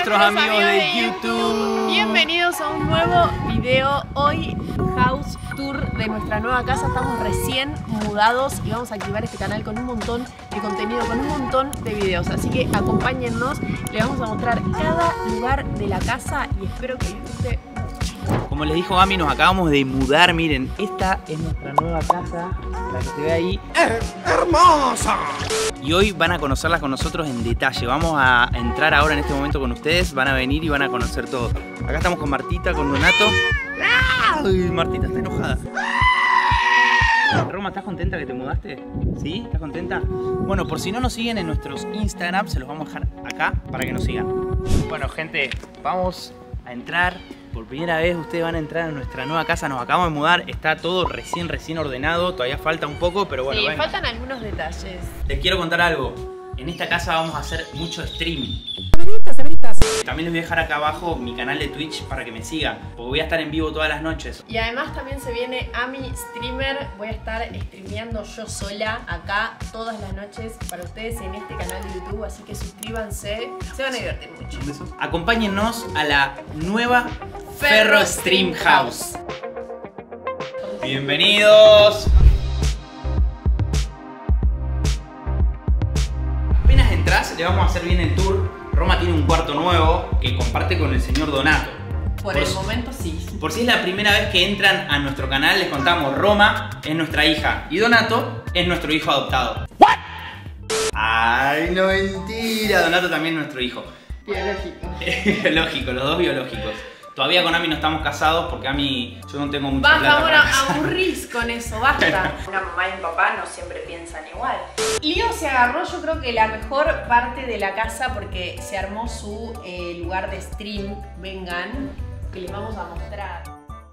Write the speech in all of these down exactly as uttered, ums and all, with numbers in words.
nuestros amigos, amigos de, de YouTube. YouTube. Bienvenidos a un nuevo video. Hoy house tour de nuestra nueva casa. Estamos recién mudados y vamos a activar este canal con un montón de contenido, con un montón de videos. Así que acompáñennos, le vamos a mostrar cada lugar de la casa y espero que les guste. Como les dijo Ami, nos acabamos de mudar. Miren, esta es nuestra nueva casa, la que se ve ahí. ¡Hermosa! Y hoy van a conocerla con nosotros en detalle. Vamos a entrar ahora en este momento con ustedes. Van a venir y van a conocer todo. Acá estamos con Martita, con Donato. ¡Ay! Martita está enojada. Roma, ¿estás contenta que te mudaste? ¿Sí? ¿Estás contenta? Bueno, por si no nos siguen en nuestros Instagram, se los vamos a dejar acá para que nos sigan. Bueno, gente, vamos a entrar. Por primera vez ustedes van a entrar a nuestra nueva casa, nos acabamos de mudar, está todo recién, recién ordenado, todavía falta un poco, pero bueno. Sí, venga. Faltan algunos detalles. Les quiero contar algo, en esta casa vamos a hacer mucho stream. Severitas, severitas. También les voy a dejar acá abajo mi canal de Twitch para que me sigan, porque voy a estar en vivo todas las noches. Y además también se viene Ami Streamer, voy a estar streameando yo sola acá todas las noches para ustedes en este canal de YouTube, así que suscríbanse, se van a divertir mucho. Acompáñennos a la nueva Ferro, Ferro Stream House. Bienvenidos. Apenas entras, le vamos a hacer bien el tour. Roma tiene un cuarto nuevo que comparte con el señor Donato. Por, por el momento sí. Por si es la primera vez que entran a nuestro canal, les contamos, Roma es nuestra hija y Donato es nuestro hijo adoptado. ¿What? Ay, no, mentira. Donato también es nuestro hijo. Biológico. Biológico, los dos biológicos. Todavía con Ami no estamos casados porque Ami, yo no tengo mucha Basta, plata ahora para casar. Aburrís con eso, basta. Una mamá y un papá no siempre piensan igual. Lío se agarró, yo creo que la mejor parte de la casa porque se armó su eh, lugar de stream. Vengan, que les vamos a mostrar.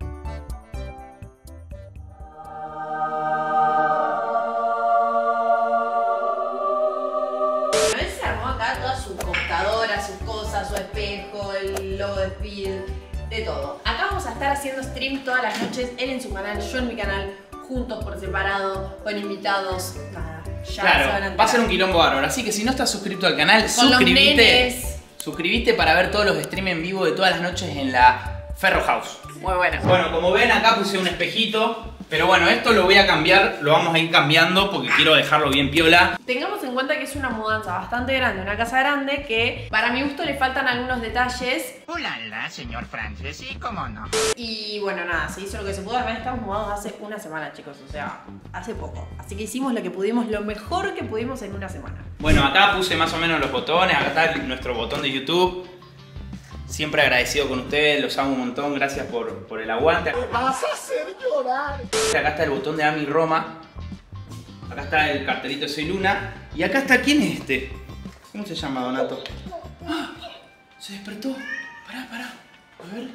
Él se armó acá toda su computadora, sus cosas, su espejo, el logo de Speed. De todo. Acá vamos a estar haciendo stream todas las noches, él en su canal, yo en mi canal, juntos por separado, con invitados. Nada, ya claro, se van a va a ser un quilombo bárbaro. Así que si no estás suscrito al canal, con suscríbete. Suscríbete para ver todos los streams en vivo de todas las noches en la Ferro House. Muy bueno. Bueno, como ven, acá puse un espejito. Pero bueno, esto lo voy a cambiar, lo vamos a ir cambiando porque quiero dejarlo bien piola. Tengamos en cuenta que es una mudanza bastante grande, una casa grande que para mi gusto le faltan algunos detalles. Hola, señor Francis, sí, cómo no. Y bueno, nada, se hizo lo que se pudo. Además estamos mudados hace una semana, chicos, o sea, hace poco. Así que hicimos lo que pudimos, lo mejor que pudimos en una semana. Bueno, acá puse más o menos los botones, acá está nuestro botón de YouTube. Siempre agradecido con ustedes, los amo un montón, gracias por, por el aguante. ¡Me vas a hacer llorar! Acá está el botón de Ami Roma. Acá está el cartelito de Soy Luna. Y acá está, ¿quién es este? ¿Cómo se llama, Donato? ¡Ah! Se despertó. Pará, pará. A ver.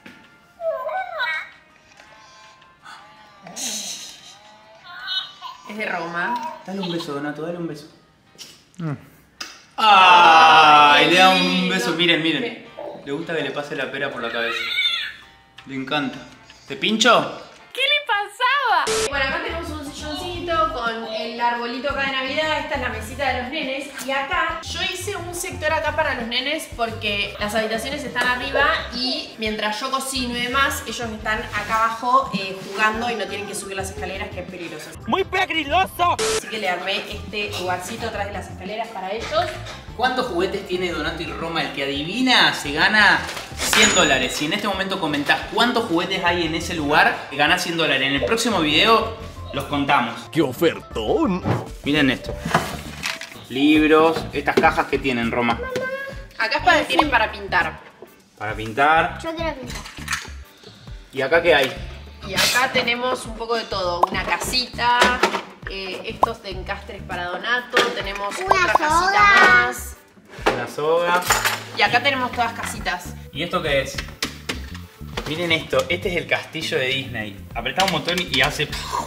Es de Roma. Dale un beso, Donato, dale un beso. Mm. ¡Ay! Le da un beso, miren, miren. Le gusta que le pase la pera por la cabeza. Le encanta. ¿Te pincho? ¿Qué le pasaba? Bueno, acá tenemos un silloncito con el arbolito acá de Navidad. Esta es la mesita de los nenes. Y acá, yo hice un sector acá para los nenes porque las habitaciones están arriba y mientras yo cocino y demás, ellos están acá abajo eh, jugando y no tienen que subir las escaleras, que es peligroso. ¡Muy peligroso! Así que le armé este lugarcito atrás de las escaleras para ellos. ¿Cuántos juguetes tiene Donato y Roma? El que adivina se gana cien dólares. Si en este momento comentás cuántos juguetes hay en ese lugar, ganás cien dólares. En el próximo video los contamos. ¡Qué ofertón! Miren esto. Libros. Estas cajas que tienen, Roma. Acá es para, tienen para pintar. Para pintar. Yo quiero pintar. ¿Y acá qué hay? Y acá tenemos un poco de todo. Una casita. Eh, estos de encastres para Donato. Tenemos Una otra casita soga. más. Una soga. Y acá tenemos todas casitas. ¿Y esto qué es? Miren esto. Este es el castillo de Disney. Apretamos un botón y hace...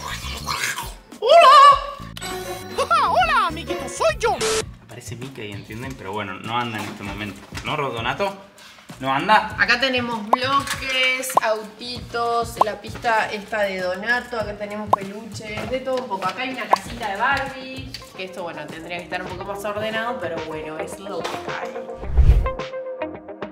¡Hola, amiguito! ¡Soy yo! Parece Mickey, ¿entienden? Pero bueno, no anda en este momento. ¿No, Donato? ¿No anda? Acá tenemos bloques, autitos, la pista esta de Donato, acá tenemos peluches, de todo un poco. Acá hay una casita de Barbie, que esto, bueno, tendría que estar un poco más ordenado, pero bueno, es lo que hay.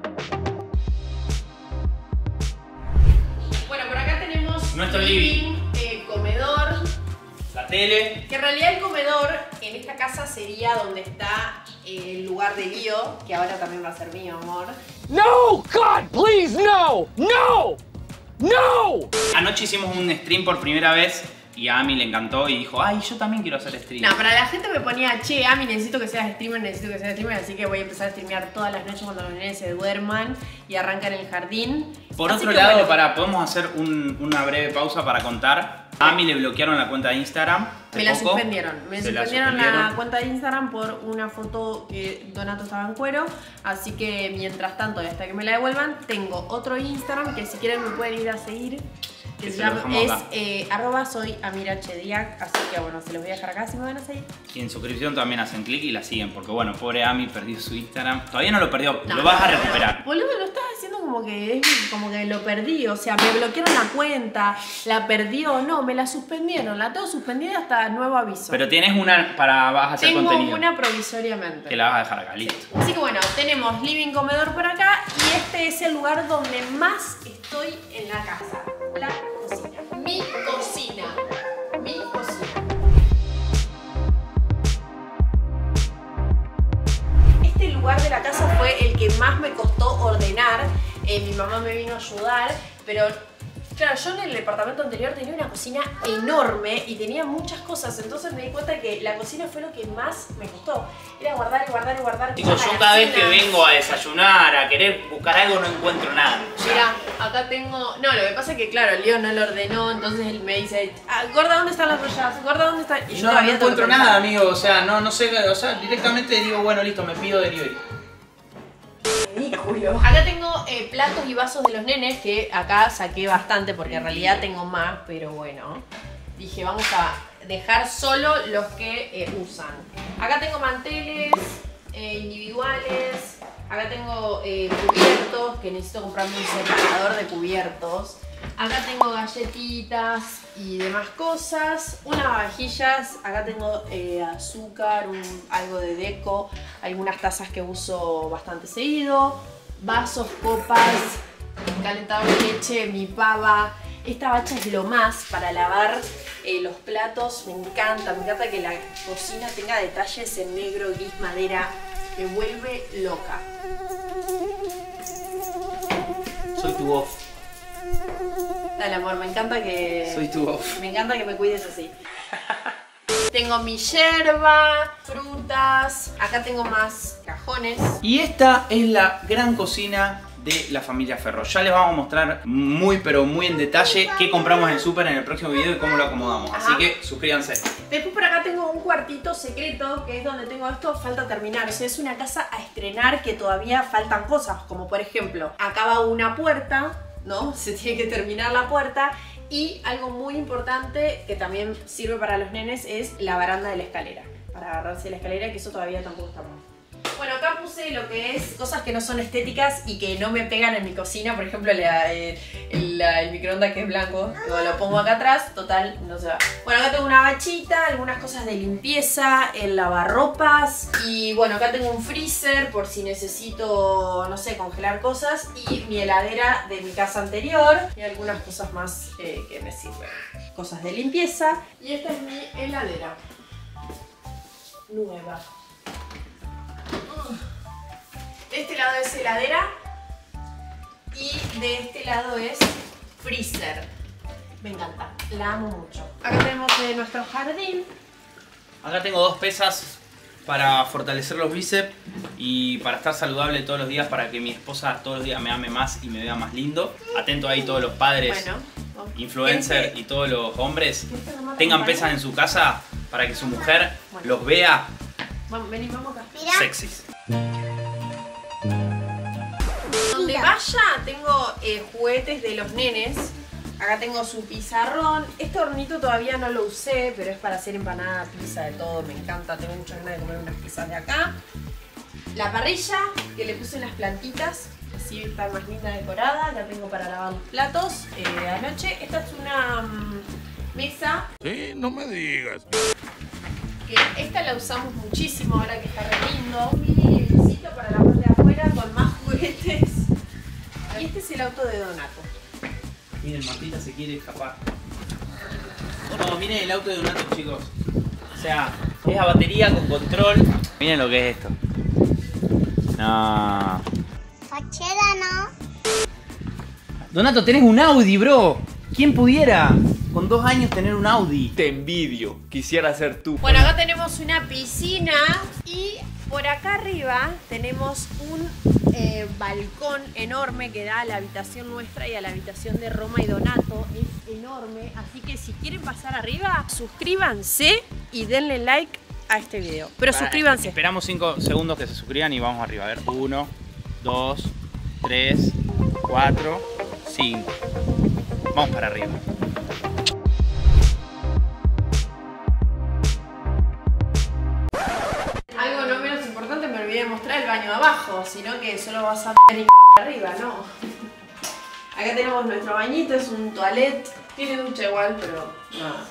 nuestro living. Eh, comedor. La tele. Que en realidad el comedor en esta casa sería donde está el lugar de Lío, que ahora también va a ser mío, amor. No, God, please, no, no, no. Anoche hicimos un stream por primera vez y a Ami le encantó y dijo, ay, yo también quiero hacer stream. No, para la gente me ponía, che, Ami, necesito que seas streamer, necesito que seas streamer, así que voy a empezar a streamear todas las noches cuando los nenes se duerman y arrancan el jardín. Por Así otro que, lado, bueno, para, podemos hacer un- una breve pausa para contar. A Ami le bloquearon la cuenta de Instagram. Me la poco. suspendieron. Me Se la suspendieron la, suspendieron. cuenta de Instagram por una foto que Donato estaba en cuero. Así que mientras tanto, y hasta que me la devuelvan, tengo otro Instagram que si quieren me pueden ir a seguir. Que Que se se lo llama, dejamos es acá. eh, arroba soy amirachediac. Así que bueno, se los voy a dejar acá si me van a seguir. Y en suscripción también hacen clic y la siguen. Porque bueno, pobre Ami perdió su Instagram. Todavía no lo perdió, No, lo vas a no, recuperar. Boludo, lo estás haciendo como que, es, como que lo perdí. O sea, me bloquearon la cuenta, la perdió. No, me la suspendieron. La tengo suspendida hasta nuevo aviso. Pero tienes una para vas a hacer Tengo contenido. una provisoriamente. Que la vas a dejar acá, listo. Así que bueno, tenemos living, comedor por acá y este es el lugar donde más estoy en la casa. La cocina. Mi cocina. Mi cocina. Este lugar de la casa fue el que más me costó ordenar. Eh, mi mamá me vino a ayudar, pero claro, yo en el departamento anterior tenía una cocina enorme y tenía muchas cosas, entonces me di cuenta que la cocina fue lo que más me costó. Era guardar y guardar y guardar. Chicos, yo cada vez que vengo a desayunar, a querer buscar algo, no encuentro nada. O sea, Mira, acá tengo... No, lo que pasa es que claro, Leo no lo ordenó, entonces él me dice, ah, gorda, ¿dónde están las ollas? Gorda, ¿dónde están? Y yo no, no todavía tengo encuentro que pensar. nada, amigo. O sea, no, no sé. O sea, directamente digo, bueno, listo, me pido delivery. Ridículo. Acá tengo eh, platos y vasos de los nenes, que acá saqué bastante porque en realidad tengo más, pero bueno. Dije, vamos a dejar solo los que eh, usan. Acá tengo manteles eh, individuales. Acá tengo eh, cubiertos, que necesito comprarme un separador de cubiertos. Acá tengo galletitas y demás cosas. Unas vajillas. Acá tengo eh, azúcar, un, algo de deco. Algunas tazas que uso bastante seguido. Vasos, copas, calentador de leche, mi pava. Esta bacha es lo más para lavar eh, los platos. Me encanta, me encanta que la cocina tenga detalles en negro, gris, madera. Me vuelve loca. Soy tu off. Dale, amor, me encanta que... Soy tu off. Me encanta que me cuides así. Tengo mi yerba, frutas. Acá tengo más cajones. Y esta es la gran cocina de la familia Ferro. Ya les vamos a mostrar muy pero muy en detalle qué compramos en el súper en el próximo video y cómo lo acomodamos. Ajá. Así que suscríbanse. Después por acá tengo un cuartito secreto, que es donde tengo esto, falta terminar. O sea, es una casa a estrenar que todavía faltan cosas. Como por ejemplo, acá va una puerta, ¿no? Se tiene que terminar la puerta. Y algo muy importante que también sirve para los nenes es la baranda de la escalera. Para agarrarse la escalera, que eso todavía tampoco está mal. Bueno, acá puse lo que es cosas que no son estéticas y que no me pegan en mi cocina. Por ejemplo, la, eh, el, la- el microondas que es blanco. Luego lo pongo acá atrás, total, no se va. Bueno, acá tengo una bachita, algunas cosas de limpieza, el lavarropas. Y bueno, acá tengo un freezer por si necesito, no sé, congelar cosas. Y mi heladera de mi casa anterior. Y algunas cosas más eh, que me sirven. Cosas de limpieza. Y esta es mi heladera. Nueva. De este lado es heladera y de este lado es freezer. Me encanta, la amo mucho. Acá tenemos de nuestro jardín. Acá tengo dos pesas para fortalecer los bíceps y para estar saludable todos los días, para que mi esposa todos los días me ame más y me vea más lindo. Atento ahí todos los padres, Bueno, vamos. influencers Este- y todos los hombres. este nomás Tengan acompaña. pesas en su casa para que su mujer Bueno. los vea Vamos, vení, vamos acá. sexys. Donde vaya tengo eh, juguetes de los nenes. Acá tengo su pizarrón. Este hornito todavía no lo usé, pero es para hacer empanada, pizza, de todo. Me encanta, tengo muchas ganas de comer unas pizzas de acá. La parrilla, que le puse unas plantitas, así está más linda decorada. La tengo para lavar los platos eh, de anoche. Esta es una mm, mesa. Sí, no me digas. Que esta la usamos muchísimo ahora que está re lindo. Un mini livingcito para la parte de afuera con más juguetes. Y este es el auto de Donato. Miren, Martita se quiere escapar. No, miren el auto de Donato, chicos. O sea, es a batería con control. Miren lo que es esto. No. Fachera, ¿no? Donato, tenés un Audi, bro. ¿Quién pudiera con dos años tener un Audi? Te envidio. Quisiera ser tú. Bueno, acá tenemos una piscina y por acá arriba tenemos un eh, balcón enorme que da a la habitación nuestra y a la habitación de Roma y Donato. Es enorme, así que si quieren pasar arriba, suscríbanse y denle like a este video. Pero Para, suscríbanse. Esperamos cinco segundos que se suscriban y vamos arriba. A ver, uno, dos, tres, cuatro, cinco. Vamos para arriba. Algo no menos importante, me olvidé de mostrar el baño de abajo, sino que solo vas a ver y arriba, ¿no? Acá tenemos nuestro bañito, es un toilet. Tiene ducha igual, pero nada.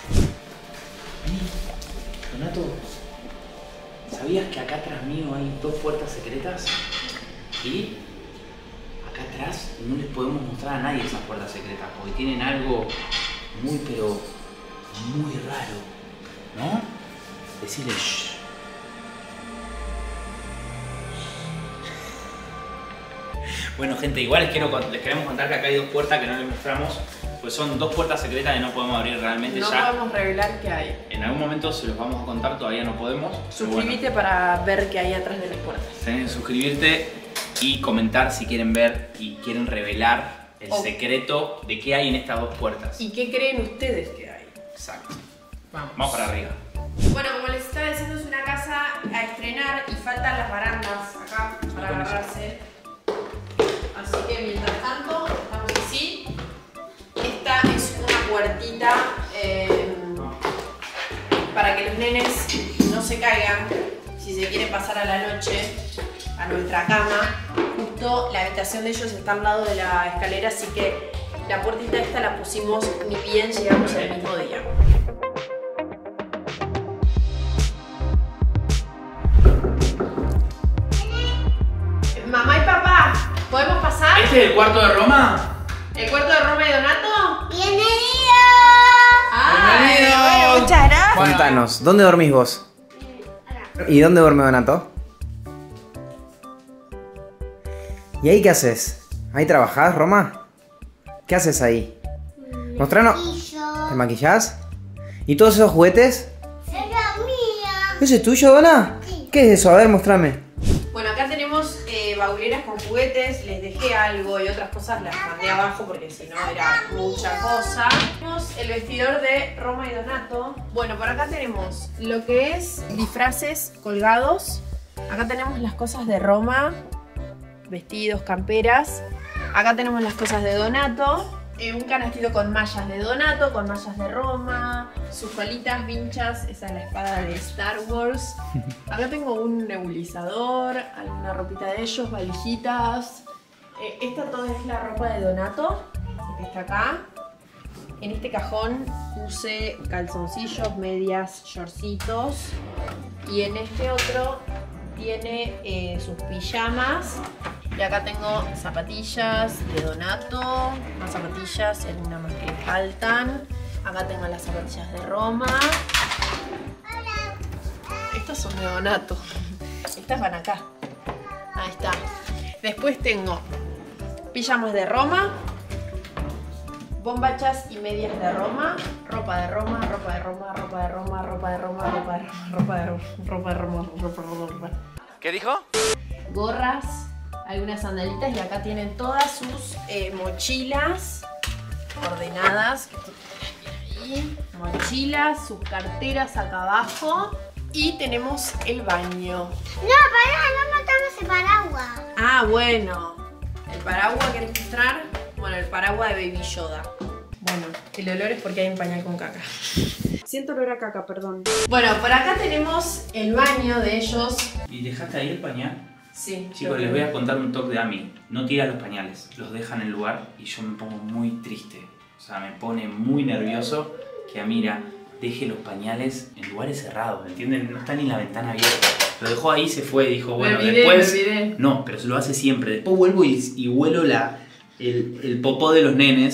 Donato, ¿sabías que acá atrás mío hay dos puertas secretas? Y acá atrás no les podemos mostrar a nadie esas puertas secretas porque tienen algo muy pero muy raro, ¿no? Decirle shh. Bueno, gente, igual les, quiero, les queremos contar que acá hay dos puertas que no les mostramos, pues son dos puertas secretas que no podemos abrir realmente. No ya. podemos revelar qué hay. En algún momento se los vamos a contar, todavía no podemos. Suscríbete bueno, para ver qué hay atrás de las puertas. Tenés que suscribirte y comentar si quieren ver y quieren revelar el oh. secreto de qué hay en estas dos puertas. ¿Y qué creen ustedes que hay? Exacto. Vamos. Vamos para arriba. Bueno, como les estaba diciendo, es una casa a estrenar y faltan las barandas acá para agarrarse. Así que mientras tanto, estamos así. Esta es una puertita eh, para que los nenes no se caigan si se quieren pasar a la noche a nuestra cama. Justo la habitación de ellos está al lado de la escalera, así que la puertita esta la pusimos ni bien llegamos el mismo día. Mamá y papá, ¿podemos pasar? ¿Este es el cuarto de Roma? ¿El cuarto de Roma y Donato? ¡Bienvenido! ¡Ah! Bueno, muchas gracias. Contanos, ¿dónde dormís vos? ¿Y dónde duerme Donato? ¿Y ahí qué haces? ¿Ahí trabajás, Roma? ¿Qué haces ahí? Mostranos. ¿Te maquillás? ¿Y todos esos juguetes? ¡Es la mía! ¿Ese es tuyo, Dona? Sí. ¿Qué es eso? A ver, mostrame. Bueno, acá tenemos eh, bauleras con juguetes, les dejé algo y otras cosas las mandé abajo porque si no era mucha cosa. Tenemos el vestidor de Roma y Donato. Bueno, por acá tenemos lo que es disfraces colgados. Acá tenemos las cosas de Roma, vestidos, camperas. Acá tenemos las cosas de Donato. Eh, un canastito con mallas de Donato, con mallas de Roma, sus colitas, vinchas, esa es la espada de Star Wars. Acá tengo un nebulizador, alguna ropita de ellos, valijitas. Eh, esta toda es la ropa de Donato, que está acá. En este cajón puse calzoncillos, medias, shortcitos. Y en este otro tiene eh, sus pijamas. Y acá tengo zapatillas de Donato, más zapatillas, algunas más que faltan. Acá tengo las zapatillas de Roma. Estas son de Donato. Estas van acá. Ahí está. Después tengo pijamas de Roma, bombachas y medias de Roma, ropa de Roma, ropa de Roma, ropa de Roma, ropa de Roma, ropa de Roma, ropa de Roma, ropa de Roma, ropa de Roma. ¿Qué dijo? Gorras, algunas sandalitas y acá tienen todas sus eh, mochilas ordenadas. Ahí. Mochilas, sus carteras acá abajo. Y tenemos el baño. No, pará, no matamos el paraguas. Ah, bueno. ¿El paraguas querés mostrar? Bueno, el paraguas de Baby Yoda. Bueno, el olor es porque hay un pañal con caca. Siento olor a caca, perdón. Bueno, por acá tenemos el baño de ellos. ¿Y dejaste ahí el pañal? Sí. Chicos, les voy a contar un toque de Ami. No tira los pañales, los deja en el lugar y yo me pongo muy triste. O sea, me pone muy nervioso que Amira deje los pañales en lugares cerrados, ¿entienden? No está ni la ventana abierta. Lo dejó ahí y se fue, dijo, bueno, me olvidé, después... Me olvidé. No, pero se lo hace siempre. Después vuelvo y, y huelo la, el, el popó de los nenes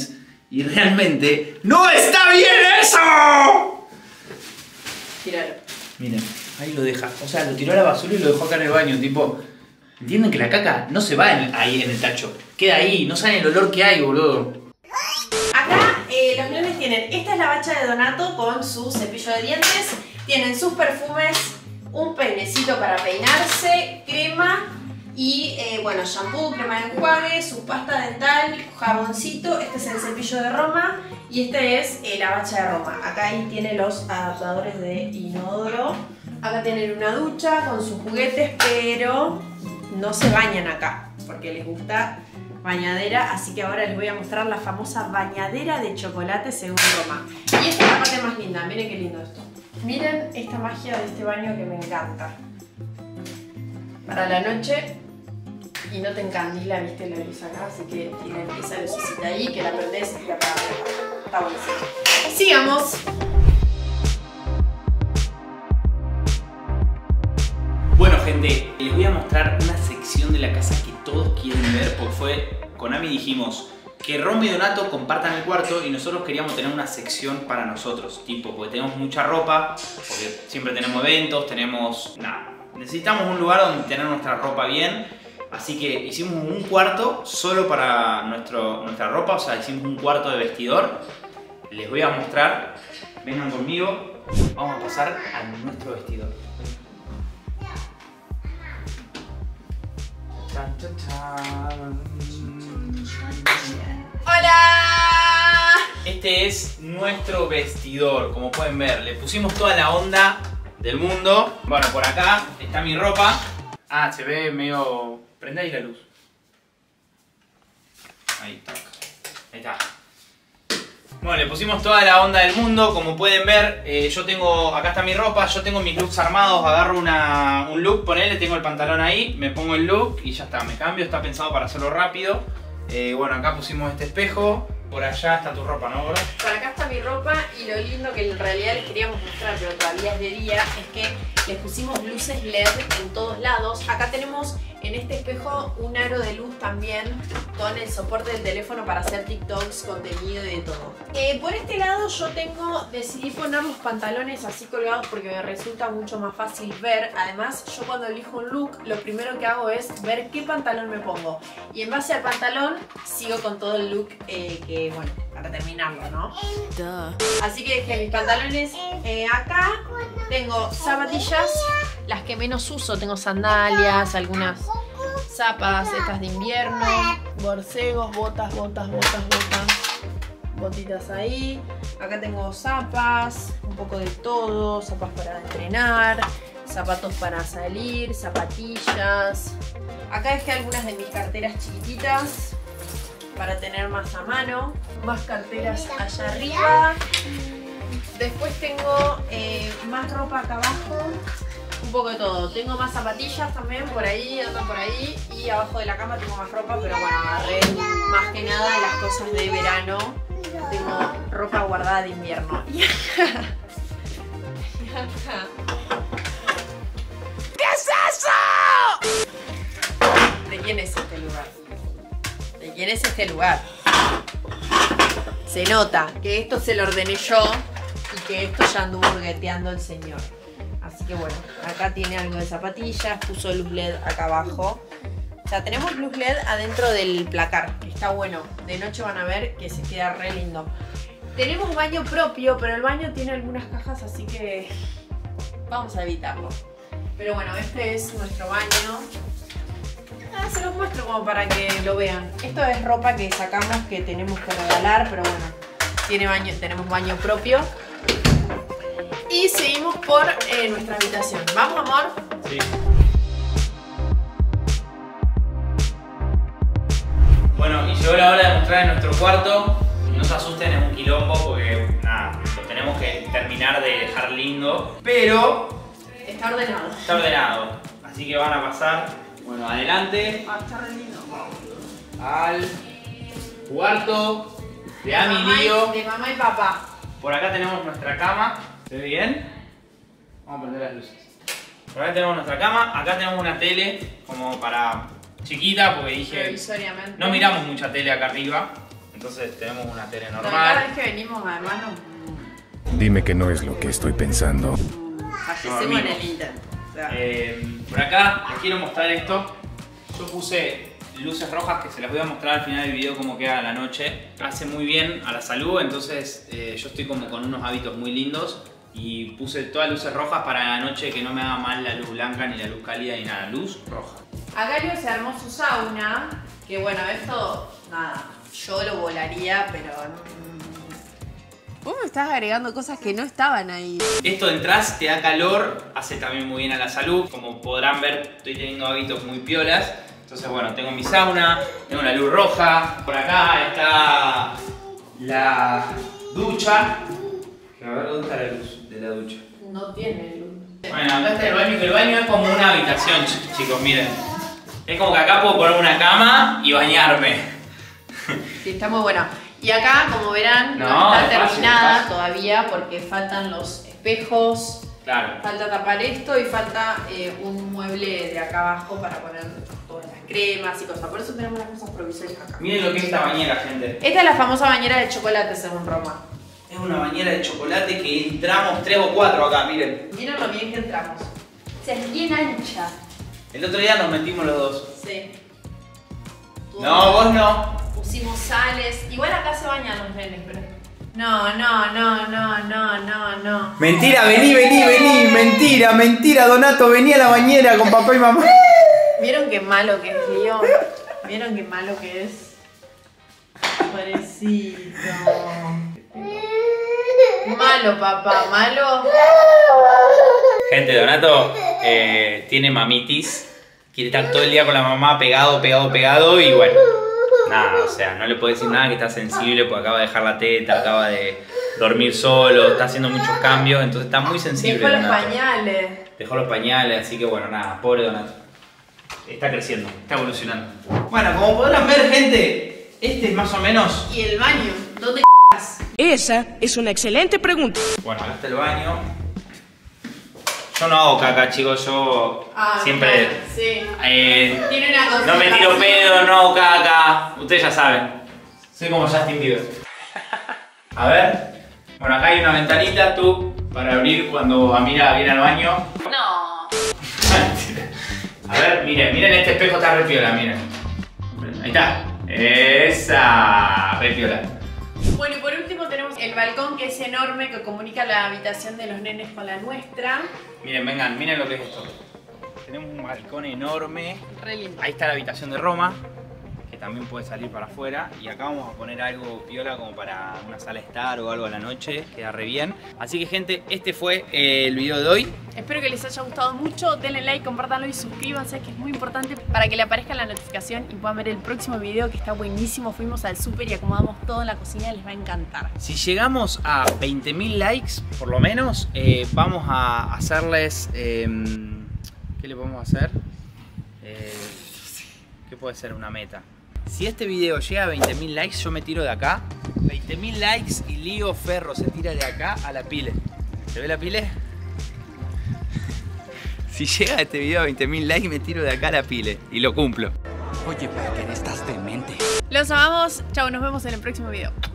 Y realmente ¡no está bien eso! Tíralo. Miren, ahí lo deja. O sea, lo tiró a la basura y lo dejó acá en el baño. Tipo, ¿entienden que la caca no se va en- ahí en el tacho? Queda ahí, no saben el olor que hay, boludo. Acá eh, los nenes tienen, esta es la bacha de Donato con su cepillo de dientes, tienen sus perfumes, un peinecito para peinarse, crema y eh, bueno, shampoo, crema de enjuague, su pasta dental, jaboncito, este es el cepillo de Roma y este es eh, la bacha de Roma. Acá ahí tiene los adaptadores de inodoro, acá tienen una ducha con sus juguetes, pero no se bañan acá porque les gusta bañadera, así que ahora les voy a mostrar la famosa bañadera de chocolate según Roma. Y esta es la parte más linda, miren qué lindo esto. Miren esta magia de este baño que me encanta. Para la noche y no te encandila, viste la luz acá, así que tienen esa lucecita ahí que la prendés y la apagas. Está buenísimo. Sigamos. Bueno, gente, les voy a mostrar una sección de la casa que todos quieren ver, porque fue, con Ami dijimos que Roma y Donato compartan el cuarto y nosotros queríamos tener una sección para nosotros, tipo, porque tenemos mucha ropa, porque siempre tenemos eventos, tenemos, nada, necesitamos un lugar donde tener nuestra ropa bien, así que hicimos un cuarto solo para nuestro, nuestra ropa, o sea, hicimos un cuarto de vestidor. Les voy a mostrar, vengan conmigo, vamos a pasar a nuestro vestidor. ¡Hola! Este es nuestro vestidor, como pueden ver. Le pusimos toda la onda del mundo. Bueno, por acá está mi ropa. Ah, se ve medio... Prende ahí la luz. Ahí está. Ahí está. Bueno, le pusimos toda la onda del mundo, como pueden ver, eh, yo tengo, acá está mi ropa, yo tengo mis looks armados, agarro una, un look, ponele, tengo el pantalón ahí, me pongo el look y ya está, me cambio, está pensado para hacerlo rápido. Eh, bueno, acá pusimos este espejo, por allá está tu ropa, ¿no, Gora? Por acá está mi ropa y lo lindo que en realidad les queríamos mostrar, pero todavía es de día, es que les pusimos luces L E D en todos lados. Acá tenemos en este espejo un aro de luz también con el soporte del teléfono para hacer TikToks, contenido y de todo. Eh, por este lado yo tengo, decidí poner los pantalones así colgados porque me resulta mucho más fácil ver. Además, yo cuando elijo un look, lo primero que hago es ver qué pantalón me pongo. Y en base al pantalón, sigo con todo el look eh, que, bueno, para terminarlo, ¿no? Duh. Así que dejé mis pantalones eh, acá. Tengo zapatillas, las que menos uso. Tengo sandalias, algunas zapas, estas de invierno, borcegos, botas, botas, botas, botas. Botitas ahí. Acá tengo zapas, un poco de todo. Zapas para entrenar, zapatos para salir, zapatillas. Acá dejé algunas de mis carteras chiquititas para tener más a mano. Más carteras allá arriba. Después tengo eh, más ropa acá abajo. Un poco de todo. Tengo más zapatillas también por ahí, otras por ahí. Y abajo de la cama tengo más ropa, pero bueno, agarré más que nada las cosas de verano. Tengo ropa guardada de invierno. Y acá. Y acá. ¿Qué es eso? ¿De quién es este lugar? ¿De quién es este lugar? Se nota que esto se lo ordené yo y que esto ya anduvo burgueteando el señor. Así que bueno, acá tiene algo de zapatillas, puso luz L E D acá abajo. O sea, tenemos luz L E D adentro del placar. Está bueno. De noche van a ver que se queda re lindo. Tenemos baño propio, pero el baño tiene algunas cajas, así que vamos a evitarlo. Pero bueno, este es nuestro baño. Ah, se los muestro como para que lo vean. Esto es ropa que sacamos que tenemos que regalar, pero bueno, tiene baño, tenemos baño propio. Y seguimos por eh, nuestra habitación. ¿Vamos, amor? Sí. Bueno, y llegó la hora de mostrar en nuestro cuarto. No se asusten, es un quilombo porque nada, lo tenemos que terminar de dejar lindo. Pero está ordenado. Está ordenado. Así que van a pasar, bueno, adelante. Ah, está re lindo. Al cuarto de Ami y Lío. De mamá y papá. Por acá tenemos nuestra cama. ¿Se ve bien? Vamos a prender las luces. Por acá tenemos nuestra cama. Acá tenemos una tele como para chiquita porque dije... Provisoriamente. No miramos mucha tele acá arriba. Entonces tenemos una tele Cada normal. vez que venimos, además, nos Dime que no es lo que estoy pensando. fallecemos en dormimos. el Inter. O sea, Eh, por acá les quiero mostrar esto. Yo puse luces rojas que se las voy a mostrar al final del video cómo queda a la noche. Hace muy bien a la salud, entonces eh, yo estoy como con unos hábitos muy lindos. Y puse todas luces rojas para la noche, que no me haga mal la luz blanca, ni la luz cálida, ni nada. Luz roja. Agario se armó su sauna, que bueno, esto, nada, yo lo volaría, pero... mm, vos me estás agregando cosas que no estaban ahí. Esto entras, te da calor, hace también muy bien a la salud. Como podrán ver, estoy teniendo hábitos muy piolas. Entonces bueno, tengo mi sauna, tengo la luz roja. Por acá está la ducha. A ver, ¿dónde está la luz de la ducha? No tiene luz. Bueno, acá está el baño, que el baño es como una habitación, ch- chicos, miren. Es como que acá puedo poner una cama y bañarme. Sí, está muy bueno. Y acá, como verán, no, No, está es fácil, terminada es fácil. todavía porque faltan los espejos, Claro. falta tapar esto y falta eh, un mueble de acá abajo para poner todas las cremas y cosas. Por eso tenemos las cosas provisorias acá. Miren lo que es esta bañera, gente. Esta es la famosa bañera de chocolate según Roma. Es una bañera de chocolate que entramos tres o cuatro acá, miren. Miren lo bien que entramos. O sea, es bien ancha. El otro día nos metimos los dos. Sí. No, vos no. Pusimos sales. Igual acá se bañan los nenes, pero... No, no, no, no, no, no, no. Mentira, vení, vení, vení. Mentira, mentira, Donato. Vení a la bañera con papá y mamá. ¿Vieron qué malo que es, Lío? ¿Vieron qué malo que es? Pobrecito. Malo, papá, malo. Gente, Donato eh, tiene mamitis. Quiere estar todo el día con la mamá pegado, pegado, pegado y bueno. Nada, o sea, no le puedo decir nada que está sensible porque acaba de dejar la teta, acaba de dormir solo, está haciendo muchos cambios, entonces está muy sensible. Dejó los Donato. pañales. Dejó los pañales, así que bueno, nada, pobre Donato. Está creciendo, está evolucionando. Bueno, como podrán ver, gente, este es más o menos... ¿Y el baño? ¿Dónde Esa es una excelente pregunta. Bueno, acá está el baño. Yo no hago caca, chicos, yo Ah, siempre... claro, sí. eh, Tiene una cosita. no me tiro pedo, no hago caca. Ustedes ya saben. Soy como Justin Bieber. A ver. Bueno, acá hay una ventanita, tú, para abrir cuando Amira viene al baño. No. A ver, miren, miren este espejo, está re piola, miren. Ahí está. Esa, re piola. Bueno, y por último tenemos el balcón, que es enorme, que comunica la habitación de los nenes con la nuestra. Miren, vengan, miren lo que es esto. Tenemos un balcón enorme. Re lindo. Ahí está la habitación de Roma, que también puede salir para afuera. Y acá vamos a poner algo piola como para una sala estar o algo a la noche. Queda re bien. Así que, gente, este fue eh, el video de hoy. Espero que les haya gustado mucho, denle like, compártanlo y suscríbanse, que es muy importante para que le aparezca la notificación y puedan ver el próximo video, que está buenísimo. Fuimos al súper y acomodamos todo en la cocina, les va a encantar. Si llegamos a veinte mil likes, por lo menos, eh, vamos a hacerles... Eh, ¿Qué le podemos hacer? Eh, ¿Qué puede ser una meta? Si este video llega a veinte mil likes, yo me tiro de acá. veinte mil likes y Lío Ferro se tira de acá a la pile. ¿Se ve la pile? Si llega este video a veinte mil likes, me tiro de acá a la pile. Y lo cumplo. Oye, Packer, estás demente. Los amamos, chao, nos vemos en el próximo video.